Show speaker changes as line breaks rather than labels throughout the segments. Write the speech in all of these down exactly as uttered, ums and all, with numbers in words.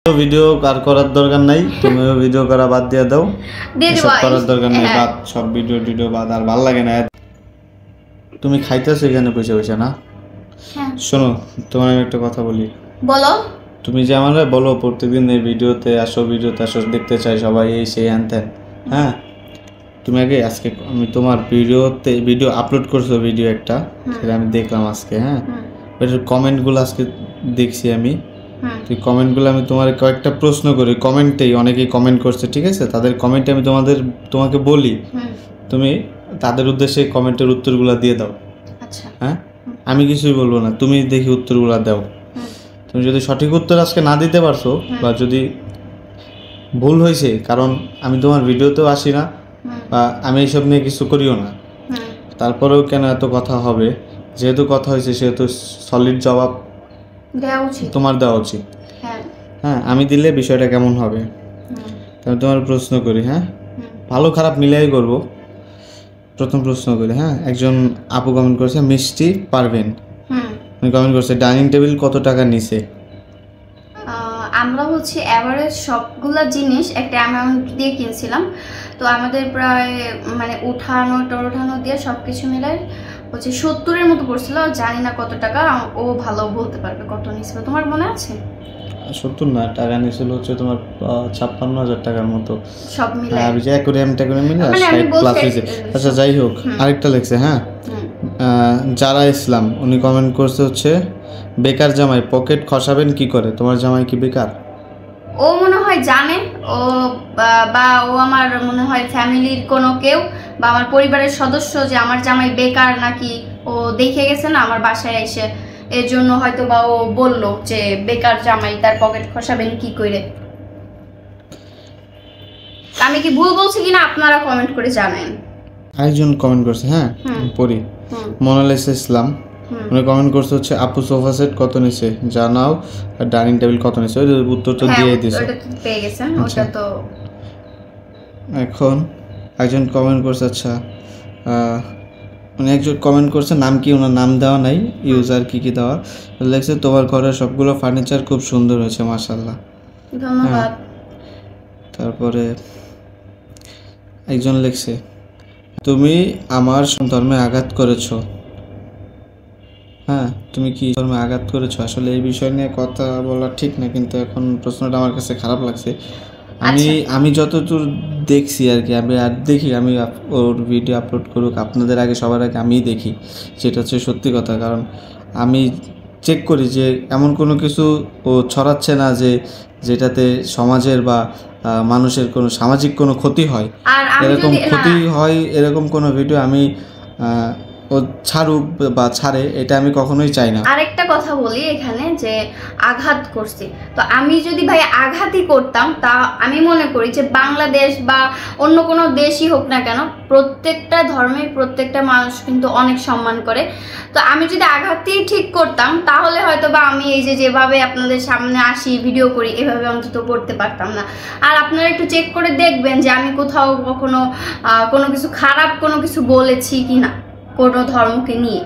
Video আর করার দরকার নাই, তুমিও ভিডিও করা বাদ দিয়ে দাও, সব করার দরকার নেই, বাদ সব ভিডিও ভিডিও বাদ। আর ভালো লাগে না তুমি খাইতেছো এখানে বসে বসে না। শোনো তোমার আমি একটা কথা বলি।
বলো।
তুমি যে আমার বলো প্রত্যেকদিন এই ভিডিওতে আসো, ভিডিওতে আসো, দেখতে চাই সবাই, এই সেই হ্যান ত্যান। হ্যাঁ তুমি আগে আজকে আমি তোমার ভিডিওতে ভিডিও আপলোড করছো, ভিডিও একটা সেটা আমি দেখলাম আজকে। হ্যাঁ ওইটার কমেন্টগুলো আজকে দেখছি আমি। তুই কমেন্টগুলো আমি তোমার কয়েকটা প্রশ্ন করি, কমেন্টেই অনেকেই কমেন্ট করছে, ঠিক আছে? তাদের কমেন্টে আমি তোমাদের তোমাকে বলি, তুমি তাদের উদ্দেশ্যে কমেন্টের উত্তরগুলো দিয়ে দাও।
আচ্ছা
হ্যাঁ আমি কিছুই বলবো না, তুমি দেখি উত্তরগুলো দাও। তুমি যদি সঠিক উত্তর আজকে না দিতে পারছো বা যদি ভুল হয়েছে, কারণ আমি তোমার ভিডিওতেও আসি না বা আমি এইসব নিয়ে কিছু করিও না, তারপরেও কেন এত কথা হবে? যেহেতু কথা হয়েছে সেহেতু সলিড জবাব
দেওয়া উচিত,
তোমার দেওয়া উচিত।
হ্যাঁ
হ্যাঁ আমি দিলে বিষয়টা কেমন হবে? আমি তোমার প্রশ্ন করি, হ্যাঁ ভালো খারাপ মিলাই করব। প্রথম প্রশ্ন করি, হ্যাঁ একজন আপু কমেন্ট করেছে মিষ্টি পারবেন, উনি কমেন্ট করছে ডাইনিং টেবিল কত টাকা নিছে?
আমরা হচ্ছে এভারেজ সবগুলা জিনিস একটা অ্যামাউন্ট দিয়ে কিনছিলাম, তো আমাদের প্রায় মানে উঠানো টোঠানো দিয়ে সব কিছু মিলাই হচ্ছে সত্তরের মতো পড়ছিল। জানি না কত টাকা, ও ভালো বলতে পারবে কত নিয়েছিল। তোমার মনে আছে?
সত্তর না, টাকা নিয়েছিল হচ্ছে তোমার ছাপ্পান্ন হাজার টাকার মতো
সব মিলাই।
আর যে অ্যাকোয়ারিয়াম ট্যাকোরিয়াম মিলে ষাট প্লাস হয়েছে। আচ্ছা যাই হোক, আরেকটা লেখছে, হ্যাঁ যারা ইসলাম, উনি কমেন্ট করছে হচ্ছে বেকার জামাই পকেট খসাবেন কি করে? তোমার জামাই কি বেকার?
ও মনে হয় জানে, ও বা ও আমার মনে হয় ফ্যামিলির কোনো কেউ বা আমার পরিবারের সদস্য যে আমার জামাই বেকার নাকি, ও দেখে গেছে না আমার বাসায় এসে, এর জন্য হয়তো বা ও বললো যে বেকার জামাই তার পকেট খসাবেন কি করে। আমি কি ভুল বলছি কিনা আপনারা কমেন্ট করে জানান।
আরেকজন কমেন্ট করছে, হ্যাঁ পড়ি, মোনালিসা ইসলাম, উনি কমেন্ট করছে হচ্ছে আপু সোফা সেট কত নিছে জানাও, আর ডাইনিং টেবিল কত নিছে? ওই উত্তর তো দিয়ে দিয়েছে,
ওটা পেয়ে গেছেন ওটা তো।
এখন একজন কমেন্ট করছে, আচ্ছা উনি একজন কমেন্ট করছে, নাম কি ওনার নাম দেওয়া নাই, ইউজার কি কি দেওয়া লেখছে তোমার ঘরের সবগুলো ফার্নিচার খুব সুন্দর হয়েছে মাশাআল্লাহ,
ধন্যবাদ।
তারপরে একজন লিখছে তুমি আমার ধর্মে আঘাত করেছো। হ্যাঁ তুমি কি ধর্মে আঘাত করেছো? আসলে এই বিষয় নিয়ে কথা বলা ঠিক না, কিন্তু এখন প্রশ্নটা আমার কাছে খারাপ লাগছে। আমি আমি যতদূর দেখছি আর কি, আমি আর দেখি, আমি ওর ভিডিও আপলোড করুক আপনাদের আগে সবার আগে আমিই দেখি, সেটা হচ্ছে সত্যি কথা। কারণ আমি চেক করি যে এমন কোনো কিছু ও ছড়াচ্ছে না যে যেটাতে সমাজের বা মানুষের কোনো সামাজিক কোনো ক্ষতি হয়, এরকম ক্ষতি হয় এরকম কোনো ভিডিও আমি ও ছাড়ুক বা ছাড়ে এটা আমি কখনোই চাই না।
আরেকটা কথা বলি এখানে, যে আঘাত করছি, তো আমি যদি ভাই আঘাতই করতাম, তা আমি মনে করি যে বাংলাদেশ বা অন্য কোনো দেশই হোক না কেন, প্রত্যেকটা ধর্মের প্রত্যেকটা মানুষ কিন্তু অনেক সম্মান করে। তো আমি যদি আঘাতই ঠিক করতাম তাহলে হয়তো বা আমি এই যে যেভাবে আপনাদের সামনে আসি ভিডিও করি এভাবে অন্তত করতে পারতাম না। আর আপনারা একটু চেক করে দেখবেন যে আমি কোথাও কখনো কোনো কিছু খারাপ কোনো কিছু বলেছি কি না কোনো ধর্মকে নিয়ে।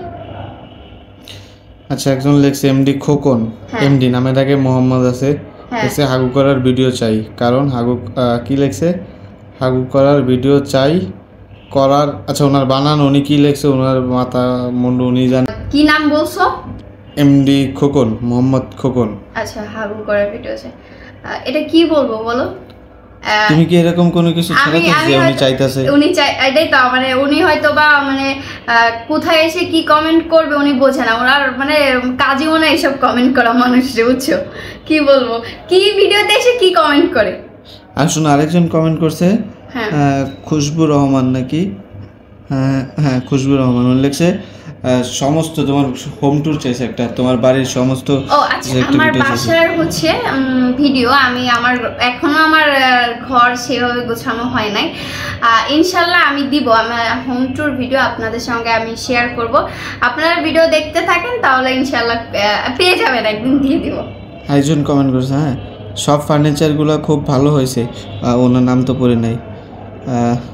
আচ্ছা একজন লেখছে এমডি খোকন, এমডি নামের আগে মোহাম্মদ আছে, লেখছে হাগু করার ভিডিও চাই, কারণ হাগু কি লেখছে হাগু করার ভিডিও চাই করার। আচ্ছা ওনার বানান উনি কি লেখছে, ওনার মাথা মুন্ডু উনি জানেন।
কি নাম বলছো?
এমডি খোকন, মোহাম্মদ খোকন।
আচ্ছা হাগু করার ভিডিও চাই, এটা কি বলবো বলো?
তুমি কি এরকম কোনো কিছু ছাড়াতে যে উনি চাইতাছে?
উনি চাই এটাই তো, মানে উনি হয়তো বা মানে কোথায় এসে কি কমেন্ট করবে উনি বোঝে না, ওনার মানে কাজই মনে এইসব কমেন্ট করা মানুষ, বুঝছো? কি বলবো, কি ভিডিওতে এসে কি কমেন্ট করে।
আর শোনো আরেকজন কমেন্ট করছে খুশবু রহমান নাকি, হ্যাঁ হ্যাঁ খুশবু রহমান, উনি লিখছে সমস্ত তোমার হোম ট্যুর চাইছে একটা, তোমার বাড়ির সমস্ত।
ও আচ্ছা আমার বাসার হচ্ছে ভিডিও, আমি আমার এখনো আমার ঘর সেভাবে গোছানো হয় নাই, ইনশাল্লাহ আমি দিব, আমার হোম ট্যুর ভিডিও আপনাদের সঙ্গে আমি শেয়ার করব। আপনারা ভিডিও দেখতে থাকেন তাহলে ইনশাল্লাহ পেয়ে যাবেন, একদিন দিয়ে দিব।
একজন কমেন্ট করছে, হ্যাঁ সব ফার্নিচারগুলো খুব ভালো হয়েছে, ওনার নাম তো পড়ে নাই,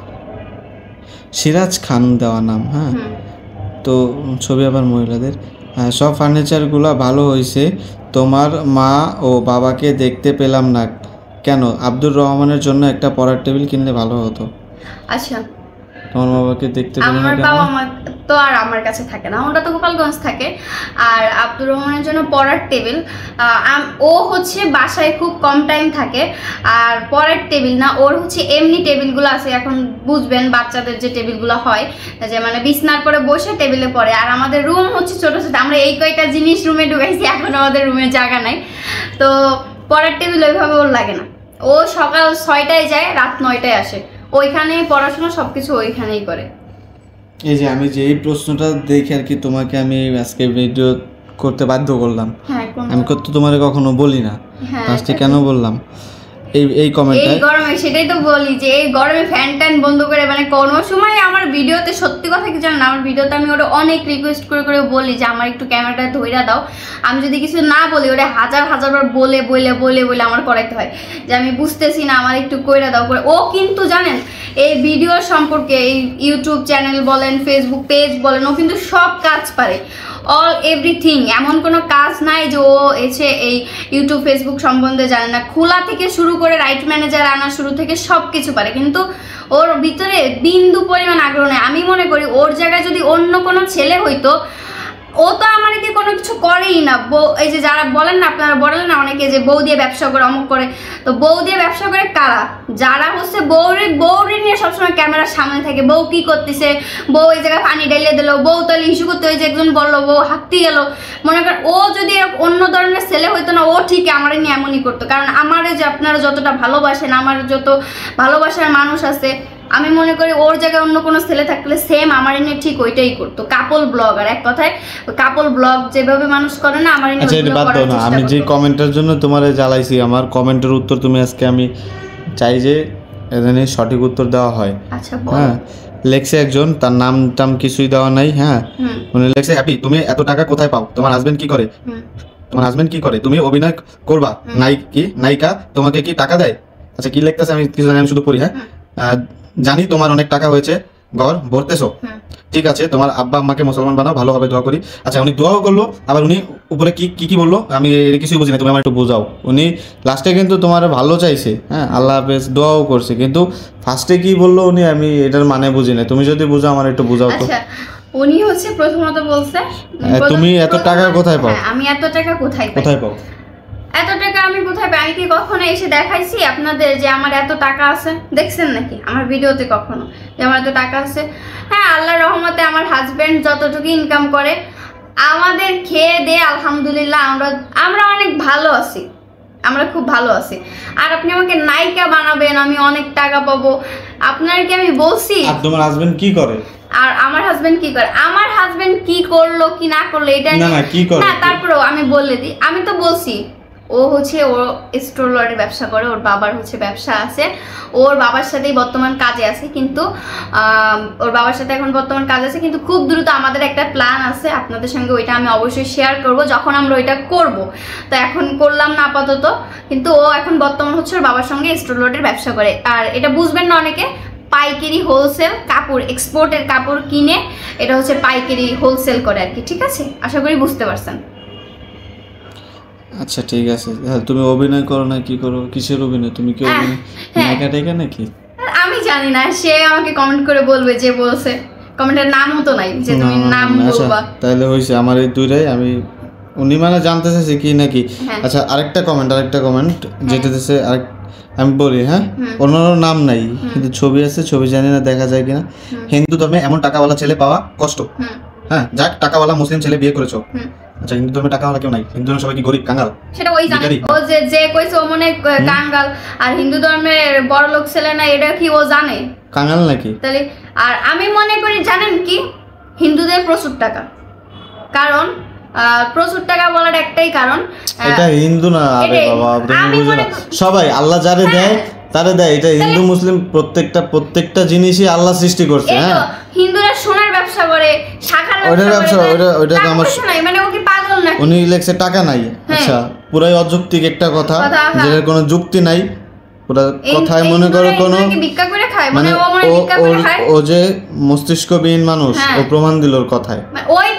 সিরাজ খান দেওয়া নাম, হ্যাঁ তো ছবি আবার মহিলাদের। হ্যাঁ, সব ফার্নিচারগুলো ভালো হয়েছে, তোমার মা ও বাবাকে দেখতে পেলাম না কেন? আব্দুর রহমানের জন্য একটা পড়ার টেবিল কিনলে ভালো হতো।
আচ্ছা,
তোমার বাবাকে দেখতে পেলাম না
আমার
কেন?
বাবা মা তো আর আমার কাছে থাকে না, ওটা তো গোপালগঞ্জ থাকে। আর আব্দুর রহমানের জন্য পড়ার টেবিল, ও হচ্ছে বাসায় খুব কম টাইম থাকে, আর পড়ার টেবিল না, ওর হচ্ছে এমনি টেবিলগুলো আছে, এখন বুঝবেন বাচ্চাদের যে টেবিলগুলো হয়, যে মানে বিছনার পরে বসে টেবিলে পড়ে। আর আমাদের রুম হচ্ছে ছোটো ছোটো, আমরা এই কয়টা জিনিস রুমে ঢুকাইছি, এখন আমাদের রুমে জায়গা নাই, তো পড়ার টেবিল ওইভাবে ওর লাগে না। ও সকাল ছয়টায় যায়, রাত নয়টায় আসে, ওইখানে পড়াশোনা সব কিছু ওইখানেই করে।
এই যে আমি যে এই প্রশ্নটা দেখে আর কি তোমাকে আমি আজকে ভিডিও করতে বাধ্য করলাম।
হ্যাঁ,
আমি তো তোমারে কখনো বলি না, আজকে কেন বললাম এই এই কমেন্টটা?
এই গরমে সেটাই তো বলি যে এই গরমে ফ্যান ট্যান বন্ধ করে, মানে কোনো সময় আমার ভিডিওতে সত্যি কথা কি জানেন, আমার ভিডিওতে আমি ওটা অনেক রিকোয়েস্ট করে করে বলি যে আমার একটু ক্যামেরাটা ধইরা দাও। আমি যদি কিছু না বলি, ওটা হাজার হাজার বার বলে বলে বলে বলে আমার করাইতে হয় যে আমি বুঝতেছি না, আমার একটু কইরা দাও করে। ও কিন্তু জানেন এই ভিডিও সম্পর্কে, এই ইউটিউব চ্যানেল বলেন, ফেসবুক পেজ বলেন, ও কিন্তু সব কাজ পারে, অল এভরিথিং। এমন কোনো কাজ নাই যে ও এসে এই ইউটিউব ফেসবুক সম্বন্ধে জানে না। খোলা থেকে শুরু করে রাইট ম্যানেজার আনা শুরু থেকে সব কিছু পারে, কিন্তু ওর ভিতরে বিন্দু পরিমাণ আগ্রহ নেই। আমি মনে করি ওর জায়গায় যদি অন্য কোনো ছেলে হইতো, ও তো আমাকে কোনো কিছু করেই না। বউ, এই যে যারা বলেন না, আপনারা বলেন না অনেকে যে বউ দিয়ে ব্যবসা করে, অমুক করে, তো বউ দিয়ে ব্যবসা করে কারা? যারা হচ্ছে বউরে বউরে নিয়ে সবসময় ক্যামেরার সামনে থাকে, বউ কি করতেছে, বউ এই জায়গায় পানি ঢেলে দিল, বউ তাহলে ইস্যু করতে হয়েছে, একজন বললো বউ হাঁকতে গেল। মনে করেন ও যদি অন্য ধরনের ছেলে হইতো না, ও ঠিক আমারে নিয়ে এমনই করতো। কারণ আমারে যে আপনারা যতটা ভালোবাসেন, আমার যত ভালোবাসার মানুষ আছে, আমি মনে করি ওর জায়গায় অন্য কোনো ছেলে থাকলে সেম আমার এনে ঠিক ওইটাই করতো। কাপল ব্লগ, আর এক কথায় কাপল ব্লগ যেভাবে মানুষ করে না, আমার এনে
আচ্ছা, বাদ দাও না। আমি যে কমেন্টের জন্য তোমারে জ্বালাইছি, আমার কমেন্টের উত্তর তুমি আজকে আমি চাই যে এখানে সঠিক উত্তর দেওয়া হয়।
আচ্ছা,
হ্যাঁ, লেখছে একজন, তার নাম টাম কিছুই দেওয়া নাই। হ্যাঁ, উনি লেখছে, হ্যাপি তুমি এত টাকা কোথায় পাও? তোমার হাজবেন্ড কি করে? তোমার হাজবেন্ড কি করে? তুমি অভিনয় করবা, নাই কি নায়িকা, তোমাকে কি টাকা দেয়? আচ্ছা, কি লিখতেছে আমি কিছু জানি, আমি শুধু পড়ি। হ্যাঁ, জানি তোমার অনেক টাকা হয়েছে, ঘর ভরতেছো, ঠিক আছে, তোমার আব্বা আম্মাকে মুসলমান বানাও, ভালোভাবে দোয়া করি। আচ্ছা, উনি দোয়াও করলো, আবার উনি উপরে কি কি কি বললো আমি কিছুই বুঝি না, তুমি আমার একটু বোঝাও। উনি লাস্টে কিন্তু তোমার ভালো চাইছে, হ্যাঁ, আল্লাহ হাফেজ দোয়াও করছে, কিন্তু ফার্স্টে কি বললো উনি, আমি এটার মানে বুঝি না, তুমি যদি বুঝাও আমার একটু বোঝাও তো।
উনি হচ্ছে প্রথমত বলছে
তুমি এত টাকা কোথায় পাও?
আমি এত টাকা কোথায় পাই?
কোথায় পাও?
এত টাকা আমি কোথায় পাই? আমি কি কখনো এসে দেখাইছি আপনাদের যে আমার এত টাকা আছে? দেখছেন নাকি আমার ভিডিওতে কখনো যে আমার এত টাকা আছে? হ্যাঁ, আল্লাহর রহমতে আমার হাজবেন্ড যতটুকু ইনকাম করে আমাদের খেয়ে দে আলহামদুলিল্লাহ আমরা আমরা অনেক ভালো আছি, আমরা খুব ভালো আছি। আর আপনি আমাকে নায়িকা বানাবেন, আমি অনেক টাকা পাবো, আপনার কি আমি বলছি?
আর তোমার হাজবেন্ড কি করে?
আর আমার হাজবেন্ড কি করে? আমার হাজবেন্ড কি করলো কি না করলো এটা
না না কি করে?
না, তারপরেও আমি বলে দিই, আমি তো বলছি ও হচ্ছে ও স্টোর লটের ব্যবসা করে, ওর বাবার হচ্ছে ব্যবসা আছে, ওর বাবার সাথেই বর্তমান কাজে আছে, কিন্তু ওর বাবার সাথে এখন বর্তমান কাজ আছে, কিন্তু খুব দ্রুত আমাদের একটা প্ল্যান আছে আপনাদের সঙ্গে, ওইটা আমি অবশ্যই শেয়ার করব যখন আমরা ওইটা করব। তো এখন করলাম না আপাতত, কিন্তু ও এখন বর্তমান হচ্ছে ওর বাবার সঙ্গে স্টোর লটের ব্যবসা করে। আর এটা বুঝবেন না অনেকে, পাইকারি হোলসেল কাপড়, এক্সপোর্টের কাপড় কিনে এটা হচ্ছে পাইকারি হোলসেল করে আর কি, ঠিক আছে? আশা করি বুঝতে পারছেন।
আচ্ছা, ঠিক আছে। তুমি অভিনয় করো না কি করো? কিসের অভিনয়? তুমি কি অভিনয় নায়িকা টাইকা নাকি?
আমি জানি না, সে আমাকে কমেন্ট করে বলবে, যে বলছে কমেন্টের নামও তো নাই যে তুমি নাম বলবা।
তাহলে হইছে আমার এই দুইটাই, আমি উনি মানে জানতে চাইছে কি নাকি। আচ্ছা, আরেকটা কমেন্ট আরেকটা কমেন্ট যেটা দিছে, আরেক আমি বলি, হ্যাঁ, অন্যান্য নাম নাই কিন্তু ছবি আছে, ছবি জানি না দেখা যায় কিনা। হিন্দু ধর্মে এমন টাকাওয়ালা ছেলে পাওয়া কষ্ট। হ্যাঁ, যাক টাকাওয়ালা মুসলিম ছেলে বিয়ে করেছো। আচ্ছা, হিন্দু ধর্মে টাকাওয়ালা কেউ নাই? হিন্দু ধর্মে সবাই কি গরিব কাঙ্গাল?
সেটা ওই জানে, ও যে যে কইছে ও মনে কাঙ্গাল, আর হিন্দু ধর্মের বড় লোক ছেলে না, এটা কি ও জানে
কাঙ্গাল নাকি?
তাহলে আর আমি মনে করি জানেন কি, হিন্দুদের প্রচুর টাকা, কারণ প্রচুর টাকা বলার একটাই কারণ,
এটা হিন্দু না, আরে বাবা তুমি বুঝো না, সবাই আল্লাহ যারে দেয় তারে দেয়, এটা হিন্দু মুসলিম প্রত্যেকটা প্রত্যেকটা জিনিসই আল্লাহ সৃষ্টি করছে। হ্যাঁ,
হিন্দুরা সোনার ব্যবসা করে, শাখার
ব্যবসা করে, ওটা ওটা তো আমার
মানে ও কি পাগল নাকি?
উনি লেখছে টাকা নাই। আচ্ছা, পুরাই অযৌক্তিক একটা কথা, যেটার কোনো যুক্তি নাই, পুরা কথায় মনে করো কোনো
ভিক্ষা করে খায়,
মানে ও ও যে মস্তিষ্কবিহীন মানুষ, ও প্রমাণ দিল ওর কথায়।
ওই তো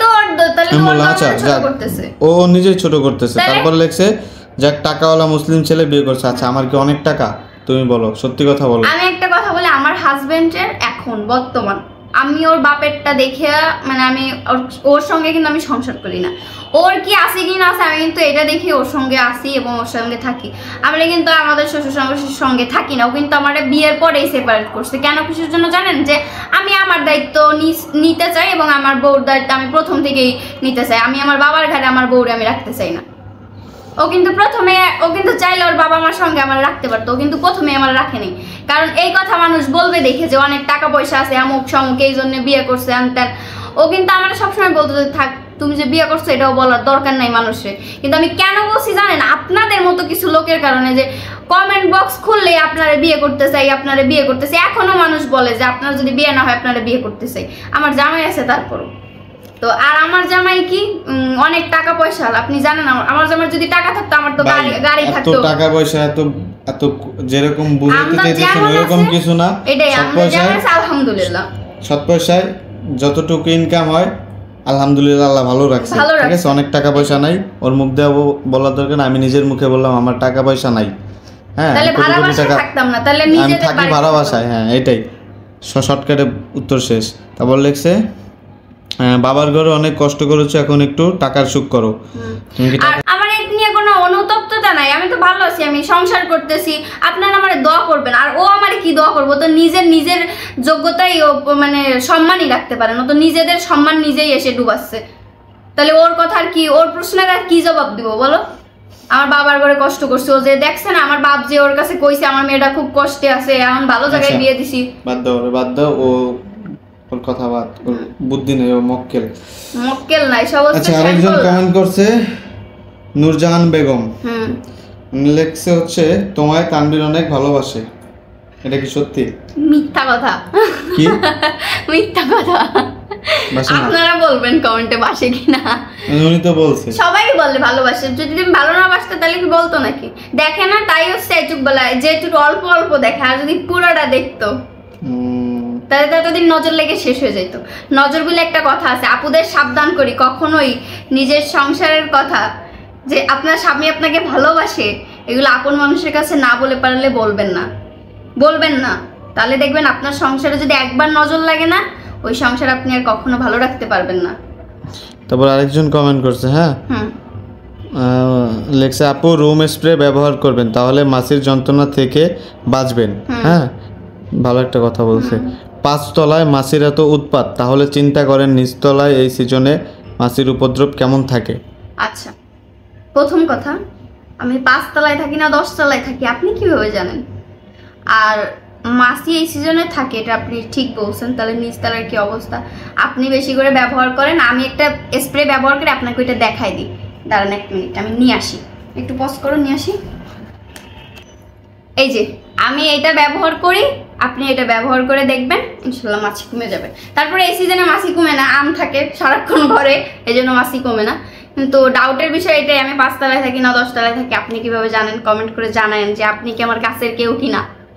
তাহলে
আমি
তো
বললাম
ওর
আচ্ছা
বাবা ছোট
যাক,
করতেছে।
ও নিজেই ছোট করতেছে।
তাহলে?
তারপর লেখছে যাক টাকাওয়ালা মুসলিম ছেলে বিয়ে করছে। আচ্ছা আমার কি অনেক টাকা? তুমি বলো, সত্যি কথা বলো।
আমি একটা কথা বলি, আমার হাজবেন্ডের এখন বর্তমান, আমি ওর বাপেরটা দেখে মানে আমি ওর- ওর সঙ্গে কিন্তু আমি সংসার করি না। ওর কি আছে কি না আছে আমি কিন্তু এটা দেখে ওর সঙ্গে আসি এবং ওর সঙ্গে থাকি। আমরা কিন্তু আমাদের শ্বশুর শাশুড়ির সঙ্গে থাকি না। ও কিন্তু আমার বিয়ের পরেই সেপারেট করছে। কেন কিছুর জন্য জানেন? যে আমি আমার দায়িত্ব নিস- নিতে চাই এবং আমার বউর দায়িত্ব আমি প্রথম থেকেই নিতে চাই। আমি আমার বাবার ঘাড়ে আমার বউরে আমি রাখতে চাই না। ও কিন্তু প্রথমে ও কিন্তু চাইলে ওর বাবা মার সঙ্গে আমার রাখতে পারতো, ও কিন্তু প্রথমে আমার রাখেনি। কারণ এই কথা মানুষ বলবে দেখে যে অনেক টাকা পয়সা আছে, আমুক সমুক এই জন্য বিয়ে করছে আনতেন। ও কিন্তু আমার সবসময় বলতো যে থাক তুমি যে বিয়ে করছো এটাও বলার দরকার নাই মানুষের। কিন্তু আমি কেন বলছি জানেন? আপনাদের মতো কিছু লোকের কারণে, যে কমেন্ট বক্স খুললে আপনারা বিয়ে করতে চাই, আপনারা বিয়ে করতে চাই। এখনো মানুষ বলে যে আপনার যদি বিয়ে না হয় আপনারা বিয়ে করতে চাই। আমার জামাই আছে তারপরও তো। আর আমার জামাই কি উম, অনেক টাকা পয়সা, আপনি জানেন আমার আমার জামাই যদি টাকা থাকতো আমার তো
ভাই,
গাড়ি গাড়ি
এত
থাকতো।
টাকা পয়সা এত এত যেরকম বুঝাইতে
আমরা
চাইতেছেন
যেমন
এরকম
আছে,
কিছু না।
এটাই
সৎ
আমরা
পয়সায়
যেমন আছে আলহামদুলিল্লাহ।
সৎ পয়সায় যতটুকু ইনকাম হয় আলহামদুলিল্লাহ আল্লাহ ভালো রাখছে।
ভালো
ঠিক আছে,
রাখছে।
অনেক টাকা পয়সা নাই, ওর মুখ দিয়ে ব- বলার দরকার না। আমি নিজের মুখে বললাম আমার টাকা পয়সা নাই। হ্যাঁ,
তাহলে
কোটি
ভাড়া
কোটি
বাসায়
টাকা
থাকতাম না, তাহলে
আমি
নিজেদের
থাকি
বাড়িতে
ভাড়া
থাকতাম।
বাসায়। হ্যাঁ এটাই শর্টকাটে উত্তর শেষ। তারপর লেখছে আহ, বাবার ঘরে অনেক কষ্ট করেছো, এখন একটু টাকার সুখ করো।
হুম।
তুমি কি
আর
টাকা
আমার এ নিয়ে কোনো অনুতপ্ততা নাই, আমি তো ভালো আছি, আমি সংসার করতেছি। আপনারা আমার দোয়া করবেন। আর ও আমার কি দোয়া করবো? তো নিজের নিজের যোগ্যতাই ও মানে সম্মানই রাখতে পারে না, তো নিজেদের সম্মান নিজেই এসে ডুবাচ্ছে। তাহলে ওর কথা আর কি, ওর প্রশ্নের আর কি জবাব দিব বলো? আমার বাবার ঘরে কষ্ট করছে, ও যে দেখছে না আমার বাপ যে ওর কাছে কইছে আমার মেয়েটা খুব কষ্টে আছে, এখন ভালো জায়গায়
আচ্ছা।
বিয়ে দিছি।
বাদ দাও ওরে, বাদ দাও। ও ওর কথা বাদ, ওর বুদ্ধি নেই, ও মক্কেল।
মক্কেল নাই, সব হচ্ছে
আচ্ছা আরেকজন
স্যাম্পল।
কমেন্ট করছে নূরজাহান বেগম।
হুম।
লেখছে হচ্ছে তোমায় তানভীর অনেক ভালোবাসে। এটা কি সত্যি?
মিথ্যা কথা।
কি
মিথ্যা কথা।
বাসে না?
আপনারা বলবেন কমেন্টে বাসে কিনা।
উনি তো বলছে।
সবাই বলে ভালোবাসে, যদি তুমি ভালো না বাসতে তাহলে কি বলতো নাকি? দেখে না তাই হচ্ছে এটুক বেলা, যে একটু অল্প অল্প দেখে। আর যদি পুরোটা দেখতো
উম,
তাহলে তো এতদিন নজর লেগে শেষ হয়ে যেত। নজর বলে একটা কথা আছে, আপুদের সাবধান করি কখনোই নিজের সংসারের কথা, যে আপনার স্বামী আপনাকে ভালোবাসে এগুলো আপন মানুষের কাছে না বলে পারলে বলবেন না, বলবেন না। তাহলে দেখবেন আপনার সংসারে যদি একবার নজর লাগে না, ওই সংসার আপনি আর কখনো ভালো রাখতে পারবেন না।
তারপর আরেকজন কমেন্ট করছে। হ্যাঁ,
হুম।
আহ, লেখছে আপু রুম স্প্রে ব্যবহার করবেন তাহলে মাছির যন্ত্রণা থেকে বাঁচবেন। হ্যাঁ, ভালো একটা কথা বলছে। পাঁচতলায় মাছির এত উৎপাত, তাহলে চিন্তা করেন নিচতলায় এই সিজনে মাছির উপদ্রব কেমন থাকে।
আচ্ছা, প্রথম কথা, আমি পাঁচতলায় থাকি না দশতলায় থাকি আপনি কিভাবে জানেন? আর মাছি এই সিজনে থাকে এটা আপনি ঠিক বলছেন, তাহলে নিচতলার কি অবস্থা? আপনি বেশি করে ব্যবহার করেন, আমি একটা স্প্রে ব্যবহার করে আপনাকে ওইটা দেখাই দিই। দাঁড়ান এক মিনিট, আমি নিয়ে আসি, একটু পজ করো, নিয়ে আসি। এই যে আমি এটা ব্যবহার করি, আপনি এটা ব্যবহার করে দেখবেন, ইনশাল্লাহ মাছি কমে যাবে। তারপরে এই সিজনে মাছি কমে না, আম থাকে সারাক্ষণ ঘরে, এই জন্য মাছি কমে না। কিন্তু ডাউটের বিষয় এটাই, আমি পাঁচতলায় থাকি না দশতলায় থাকি আপনি কিভাবে জানেন? কমেন্ট করে জানান যে আপনি কি আমার কাছের কেউ কিনা।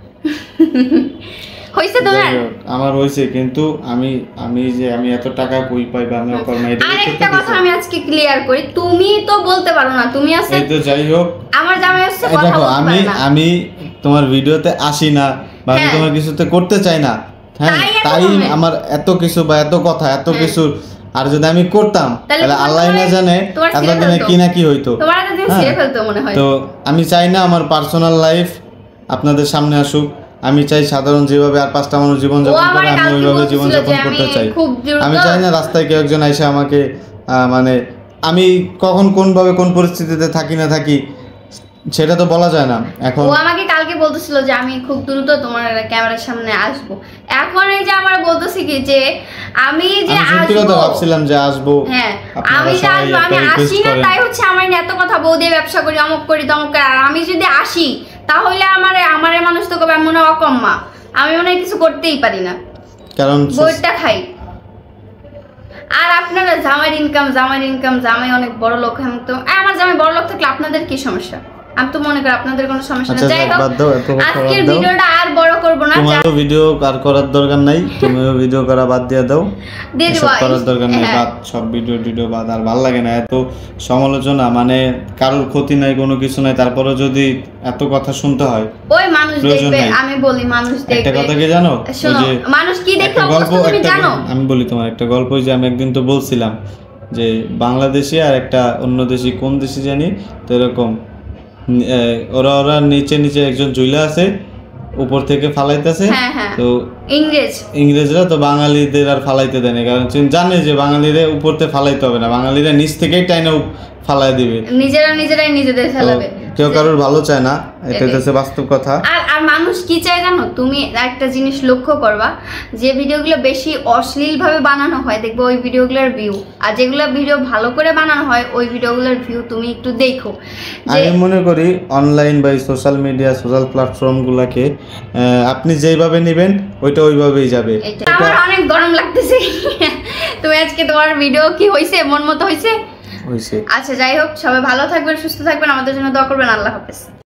হয়েছে তোমার?
যাই হোক, আমার হয়েছে, কিন্তু আমি আমি যে আমি এত টাকা কই পাই বা আমি অকর্মা, এটা
আর
দেখতে
একটা কথা
পেয়েছি।
আমি আজকে ক্লিয়ার করি, তুমি তো বলতে পারো না, তুমি আছে
এই তো যাই হোক,
আমার জামাই হচ্ছে
এই
কথা
দেখো
বলতে
আমি
পারে না।
আমি তোমার ভিডিওতে আসি না বা আমি
হ্যাঁ।
তোমার কিছুতে করতে চাই না। হ্যাঁ,
তাই এত
তাই
comment।
আমার এত কিছু বা এত কথা এত
হ্যাঁ।
কিছু, আর যদি আমি করতাম
তাহলে
তাহলে
তোমার
আল্লাহ না
তোমার-
জানে
তোমার ছিঁড়ে
এতদিনে
ফেলতো।
কি না কি হইতো।
তোমার এতদিন
হ্যাঁ।
ছিঁড়ে ফেলতো মনে হয়।
তো আমি চাই না আমার পার্সোনাল লাইফ আপনাদের সামনে আসুক। আমি চাই সাধারণ যেভাবে আর পাঁচটা মানুষ জীবন
ও
যাপন
আমার
করে আমি
কালকে
ওইভাবে
বলছিল
জীবন
যে
যাপন
আমি
করতে চাই।
খুব দ্রুত-
আমি চাই না রাস্তায় কেউ একজন এসে আমাকে আহ, মানে আমি কখন কোনভাবে কোন পরিস্থিতিতে থাকি না থাকি সেটা তো বলা যায় না। এখন
ও আমাকে কালকে বলতেছিল যে আমি খুব দ্রুত তোমার ক্যামেরার সামনে আসবো। এখন এই যে আমার বলতেছি কি যে আমি যে
আমি সত্যি কথা
আসবো,
ভাবছিলাম যে আসবো,
হ্যাঁ
আপনারা
আমি যে
সবাই
আসবো,
একটা
আমি
request
আসি না
করেন।
তাই হচ্ছে আমার নিয়ে এত কথা, বউ দিয়ে ব্যবসা করি, অমুক করি তমুক করি। আর আমি যদি আসি তাহলে আমারে আমারে মানুষ তো কবে আমি মনে হয় অকম্মা, আমি মনে হয় কিছু করতেই পারি না,
কারণ
বইটা খাই। আর আপনারা জামাইয়ের ইনকাম জামাইয়ের ইনকাম জামাই অনেক বড় লোক, আমি তো আমার জামাই বড় লোক থাকলে আপনাদের কি সমস্যা? আমি তো মনে করি আপনাদের কোনো সমস্যা নেই।
আচ্ছা
যাই হোক
বাদ দাও, এত কথা বাদ
আজকের
দাও।
ভিডিওটা আর বড় করব না,
তোমারও ভিডিও আর করার দরকার নাই, তুমিও ভিডিও করা বাদ দিয়ে দাও,
দিয়ে দিব।
এসব করার দরকার নাই,
হ্যাঁ।
বাদ সব ভিডিও টিডিও বাদ। আর ভালো লাগে না এত সমালোচনা, মানে কারোর ক্ষতি নাই কোনো কিছু নাই, তারপরে যদি এত কথা শুনতে হয়।
ওই মানুষ
প্রয়োজন
দেখবে,
নাই।
আমি বলি মানুষ
একটা
দেখবে।
কথা কি জানো, ওই
শোনো,
যে
মানুষ কি দেখে
একটা গল্প,
অবস্থা তুমি
একটা
জানো?
গল্প- আমি বলি তোমার একটা গল্প, ওই যে আমি একদিন তো বলছিলাম যে বাংলাদেশি আর একটা অন্য দেশি, কোন দেশি জানি, তো এরকম নি- এ, ওরা ওরা নিচে নিচে একজন ঝুলা আছে, উপর থেকে ফালাইতেছে,
হ্যাঁ হ্যাঁ,
তো
ইংরেজ
ইংরেজরা তো বাঙালিদের আর ফালাইতে দেয় না, কারণ চীন জানে যে বাঙালিরা উপর থেকে ফালাইতে হবে না, বাঙালিরা নিচ থেকেই টাইনে উপ- ফালাই দিবে,
নিজেরা নিজেরাই নিজেদের
তো
ফেলাবে।
কেউ কারোর ভালো চায় না, এটা
এটাই।
হচ্ছে বাস্তব কথা।
আর আর মানুষ কি চায় জানো, তুমি একটা জিনিস লক্ষ্য করবা, যে ভিডিওগুলো বেশি অশ্লীল ভাবে বানানো হয় দেখবে ওই ভিডিওগুলোর ভিউ, আর যেগুলো ভিডিও ভালো করে বানানো হয় ওই ভিডিওগুলোর ভিউ তুমি একটু দেখো। যে
আমি মনে করি অনলাইন বা সোশ্যাল মিডিয়া, সোশ্যাল প্ল্যাটফর্মগুলোকে আপনি যেইভাবে নেবেন ওইটা ওইভাবেই যাবে।
এটা আমার অনেক গরম লাগতেছে। তুমি আজকে তোমার ভিডিও কি হয়েছে, মন মতো হয়েছে?
হইছে।
আচ্ছা যাই হোক, সবাই ভালো থাকবেন, সুস্থ থাকবেন, আমাদের জন্য দোয়া করবেন। আল্লাহ হাফেজ।